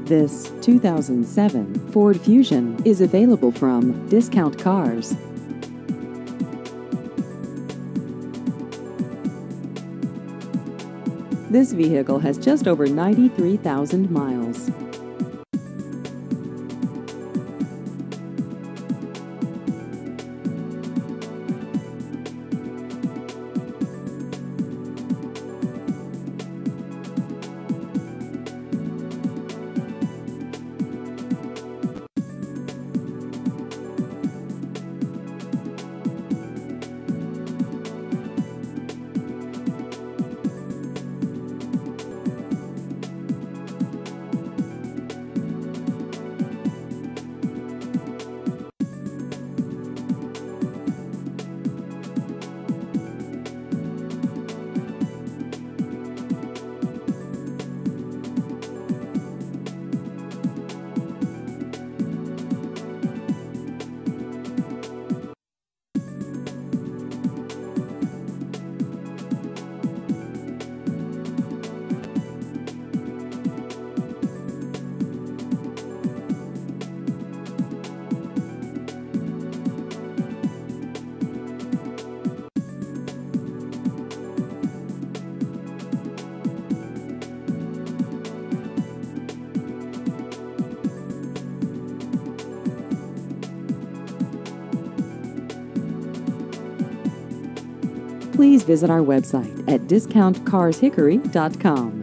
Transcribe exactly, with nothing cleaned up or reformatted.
This two thousand seven Ford Fusion is available from Discount Cars. This vehicle has just over ninety-three thousand miles. Please visit our website at discount cars hickory dot com.